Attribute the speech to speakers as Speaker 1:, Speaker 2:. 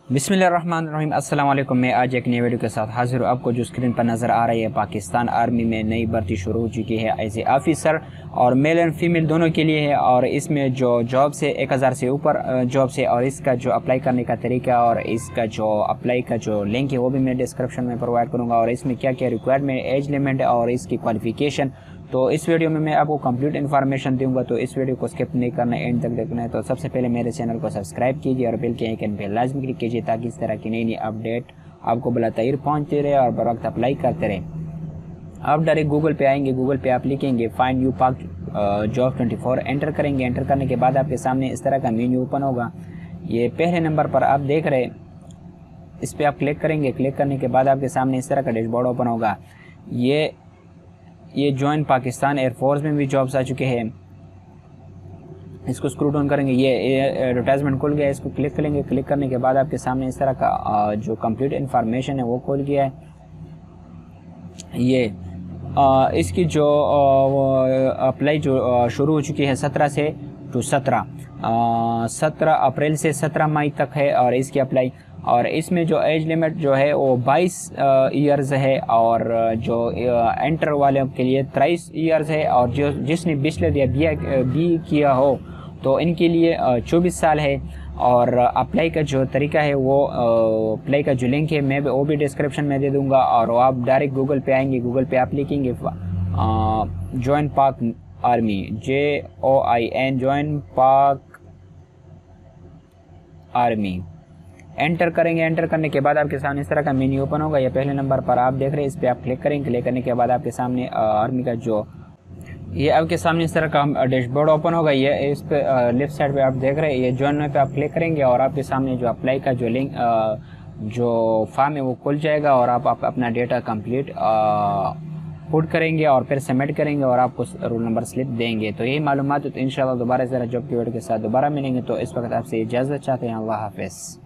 Speaker 1: बिस्मिल्लाहिर्रहमानिर्रहीम। अस्सलाम वालेकुम। मैं आज एक नई वीडियो के साथ हाजिर हूँ। आपको जो स्क्रीन पर नज़र आ रही है, पाकिस्तान आर्मी में नई भर्ती शुरू हो चुकी है एज ए ऑफिसर, और मेल एंड फीमेल दोनों के लिए है। और इसमें जो जॉब से 1000 से ऊपर जॉब से, और इसका जो अप्लाई करने का तरीका और इसका जो अप्लाई का जो लिंक है वो भी मैं डिस्क्रिप्शन में प्रोवाइड करूँगा। और इसमें क्या क्या रिक्वायरमेंट, एज लिमिट और इसकी क्वालिफिकेशन, तो इस वीडियो में मैं आपको कंप्लीट इन्फॉर्मेशन दूंगा। तो इस वीडियो को स्किप नहीं करना, एंड तक देखना है। तो सबसे पहले मेरे चैनल को सब्सक्राइब कीजिए और बेल के आइकन पे लाजमी क्लिक कीजिए, ताकि इस तरह की नई नई अपडेट आपको बलातायर पहुंचते रहे और बर वक्त अप्लाई करते रहे। आप डायरेक्ट गूगल पे आएंगे, गूगल पे आप लिखेंगे find you Pak job 24, enter करेंगे। एंटर करने के बाद आपके सामने इस तरह का मेन्यू ओपन होगा। ये पहले नंबर पर आप देख रहे, इस पर आप क्लिक करेंगे। क्लिक करने के बाद आपके सामने इस तरह का डैशबोर्ड ओपन होगा। ये ज्वाइन पाकिस्तान एयरफोर्स में भी जॉब्स आ चुके हैं। इसको स्क्रू डाउन करेंगे, ये एडवर्टाइजमेंट खुल गया है। इसको क्लिक करेंगे। क्लिक करने के बाद आपके सामने इस तरह का जो कंप्लीट इन्फॉर्मेशन है वो खुल गया है। ये इसकी जो अप्लाई जो शुरू हो चुकी है 17 से टू 17 अप्रैल से 17 मई तक है और इसकी अप्लाई। और इसमें जो एज लिमिट जो है वो 22 ईयर्स है, और जो एंटर वाले के लिए 23 ईयर्स है, और जो जिसने बैचलर या बी किया हो तो इनके लिए 24 साल है। और अप्लाई का जो तरीका है वो अप्लाई का जो लिंक है मैं वो भी डिस्क्रिप्शन में दे दूंगा। और आप डायरेक्ट गूगल पे आएंगे, गूगल पे आप लिखेंगे join Pak army, JOIN join Pak army, enter करेंगे। एंटर करने के बाद आपके सामने इस तरह का मेन्यू ओपन होगा। ये पहले नंबर पर आप देख रहे हैं, इस पर आप क्लिक करेंगे। क्लिक करने के बाद आपके सामने आर्मी का जो ये आपके सामने इस तरह का डैशबोर्ड ओपन होगा। ये इस पे लेफ्ट साइड पे आप देख रहे हैं, ये ज्वाइन पे आप क्लिक करेंगे और आपके सामने जो अप्लाई का जो लिंक जो फॉर्म है वो खुल जाएगा। और आप अपना डेटा कंप्लीट पुट करेंगे और फिर सबमिट करेंगे और आपको रोल नंबर स्लिप देंगे। तो यही मालूमात। तो इंशाल्लाह दोबारा ज़रा जॉब की वीडियो के साथ दोबारा मिलेंगे। तो इस वक्त आपसे इजाज़त चाहते हैं। अल्लाह हाफ़िज़।